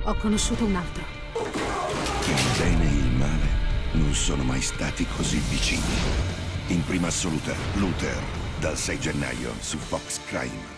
Ho conosciuto un altro. Il bene e il male non sono mai stati così vicini. In prima assoluta, Luther, dal 6 gennaio su Fox Crime.